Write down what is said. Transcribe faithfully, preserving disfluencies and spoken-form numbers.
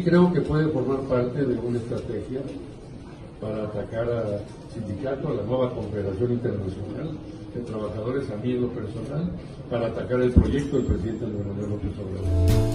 creo que puede formar parte de una estrategia para atacar al sindicato, a la nueva Confederación Internacional de Trabajadores, a mí en lo personal, para atacar el proyecto del presidente Andrés Manuel López Obrador.